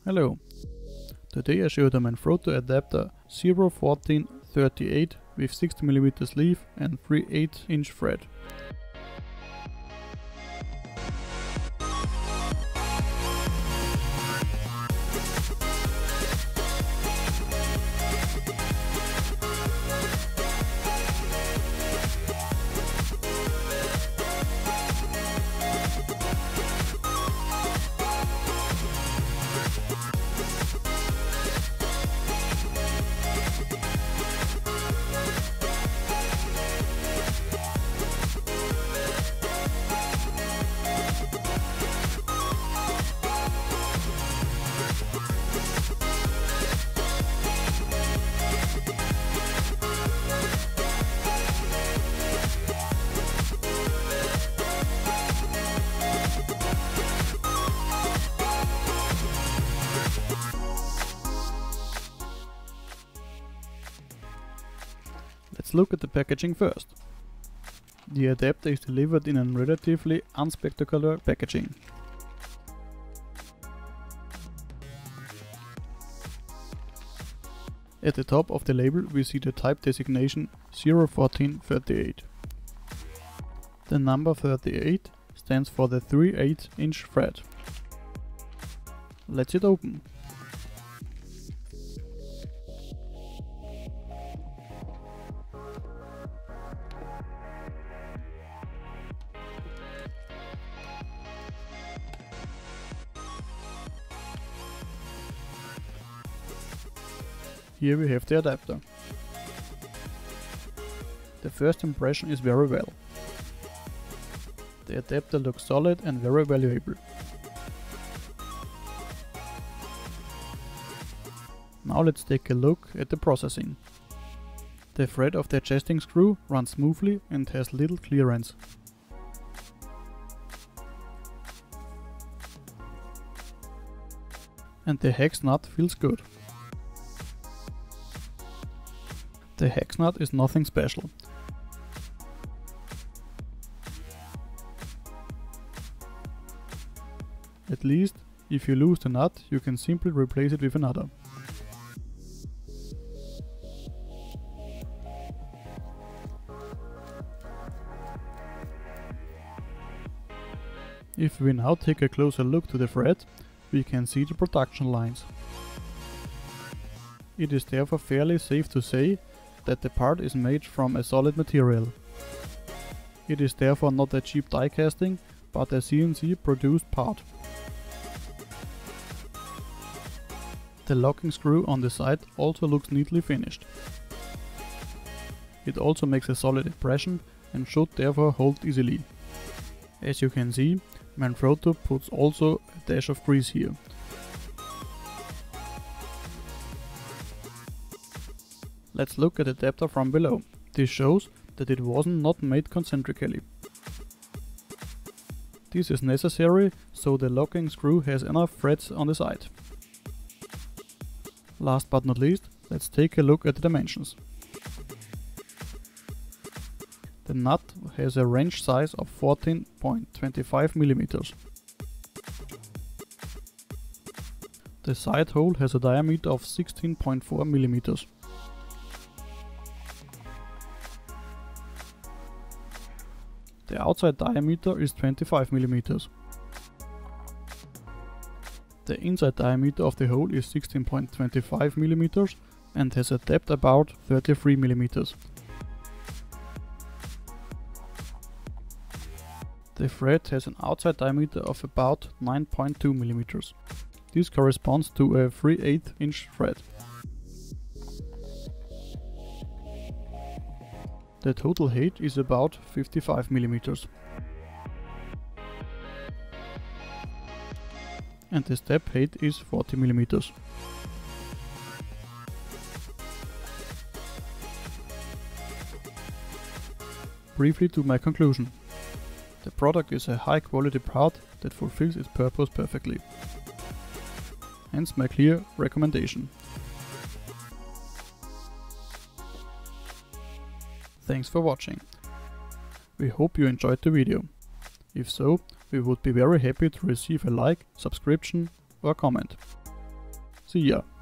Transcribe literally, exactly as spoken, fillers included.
Hello! Today I showed a Manfrotto adapter zero fourteen thirty-eight with sixty millimeter sleeve and three eighths inch thread. Let's look at the packaging first. The adapter is delivered in a relatively unspectacular packaging. At the top of the label we see the type designation zero fourteen thirty-eight. The number thirty-eight stands for the three eighths inch thread. Let's it open. Here we have the adapter. The first impression is very well. The adapter looks solid and very valuable. Now let's take a look at the processing. The thread of the adjusting screw runs smoothly and has little clearance. And the hex nut feels good. The hex nut is nothing special. At least, if you lose the nut, you can simply replace it with another. If we now take a closer look to the thread, we can see the production lines. It is therefore fairly safe to say that the part is made from a solid material. It is therefore not a cheap die casting, but a C N C produced part. The locking screw on the side also looks neatly finished. It also makes a solid impression and should therefore hold easily. As you can see, Manfrotto puts also a dash of grease here. Let's look at the adapter from below. This shows that it wasn't not made concentrically. This is necessary so the locking screw has enough threads on the side. Last but not least, let's take a look at the dimensions. The nut has a wrench size of fourteen point two five millimeters. The side hole has a diameter of sixteen point four millimeters. The outside diameter is twenty-five millimeters. The inside diameter of the hole is sixteen point two five millimeters and has a depth about thirty-three millimeters. The thread has an outside diameter of about nine point two millimeters. This corresponds to a three eighths inch thread. The total height is about fifty-five millimeters. And the step height is forty millimeters. Briefly to my conclusion. The product is a high quality part that fulfills its purpose perfectly. Hence my clear recommendation. Thanks for watching. We hope you enjoyed the video. If so, we would be very happy to receive a like, subscription or comment. the year.